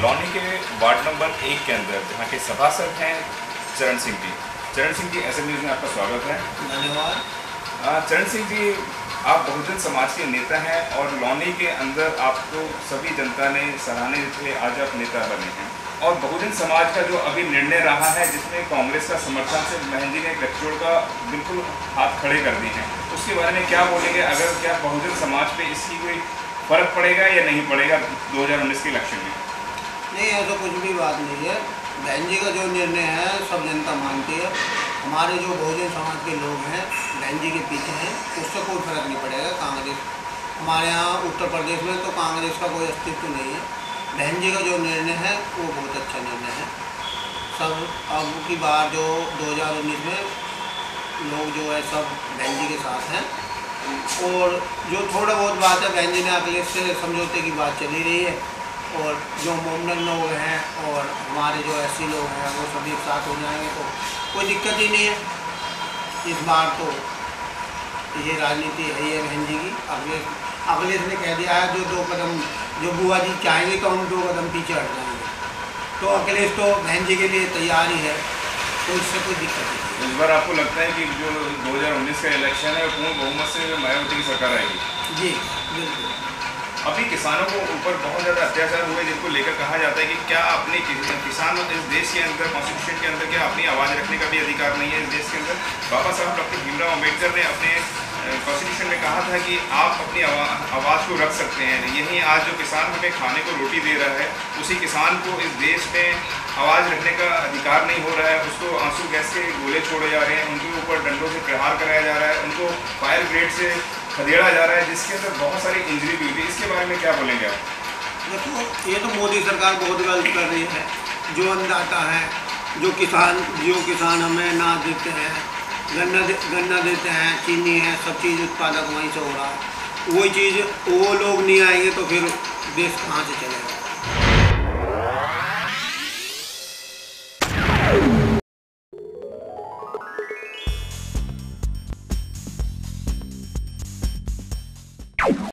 लौनी के ward number 1 के अंदर जहाँ के सभासद हैं चरण सिंह जी। चरण सिंह जी, ऐसे न्यूज़ में आपका स्वागत है। धन्यवाद। चरण सिंह जी, आप बहुजन समाज के नेता हैं और लौनी के अंदर आपको सभी जनता ने सराहने थे, आज आप नेता बने हैं। और बहुजन समाज का जो अभी निर्णय रहा है जिसमें कांग्रेस का समर्थन से बहन जी ने गठजोड़ का बिल्कुल हाथ खड़े कर दिए हैं, उसके बारे में क्या बोलेंगे? अगर क्या बहुजन समाज पे इसकी कोई फर्क पड़ेगा या नहीं पड़ेगा 2019 के इलेक्शन में? नहीं, ऐसा कुछ भी बात नहीं है। बहन जी का जो निर्णय है सब जनता मानती है। हमारे जो बहुजन समाज के लोग हैं बहन जी के पीछे हैं, उससे कोई फर्क नहीं पड़ेगा। कांग्रेस हमारे यहाँ उत्तर प्रदेश में तो कांग्रेस का कोई अस्तित्व नहीं है। बहन जी का जो निर्णय है वो बहुत अच्छा निर्णय है। सब अब की बार जो 2019 में लोग जो है सब बहन जी के साथ हैं। और जो थोड़ा बहुत बात है, बहन जी ने अखिलेश से समझौते की बात चली रही है और जो मोमडन लोग हैं और हमारे जो ऐसे लोग हैं वो सभी एक साथ हो जाएंगे तो कोई दिक्कत ही नहीं है। इस बार तो ये राजनीति है ही है बहन जी की। अखिलेश ने कह दिया है जो 2 कदम जो बुआ जी चाहेंगे तो हम 2 कदम पीछे हट जाएंगे, तो अखिलेश तो बहन जी के लिए तैयार ही है, तो इससे कोई दिक्कत नहीं। इस बार आपको लगता है कि जो 2019 का इलेक्शन है पूर्ण बहुमत से मायावती की सरकार आएगी? जी बिल्कुल। अभी किसानों को ऊपर बहुत ज़्यादा अत्याचार हुए, जिनको लेकर कहा जाता है कि क्या अपने किसान इस देश के अंदर कॉन्स्टिट्यूशन के अंदर क्या अपनी आवाज़ रखने का भी अधिकार नहीं है इस देश के अंदर? बाबा साहब डॉक्टर भीमराव अम्बेडकर ने अपने कॉन्स्टिट्यूशन में कहा था कि आप अपनी आवाज़ को रख सकते हैं। यही आज जो किसान हमें खाने को रोटी दे रहा है, उसी किसान को इस देश में आवाज़ रखने का अधिकार नहीं हो रहा है। उसको आंसू गैस के गोले छोड़े जा रहे हैं, उनके ऊपर डंडों से प्रहार कराया जा रहा है, उनको फायर ग्रेड से खदेड़ा जा रहा है, जिसके अंदर बहुत सारी इंजरी भी हुई। इसके बारे में क्या बोलेंगे आप? देखो, ये तो मोदी सरकार बहुत गलत कर रही है। जो अन्नदाता है, जो किसान हमें अनाज देते हैं, गन्ना देते हैं, चीनी है, सब चीज़ उत्पादक वहीं से हो रहा है। वही चीज़ वो लोग नहीं आएंगे तो फिर देश कहाँ से चलेगा?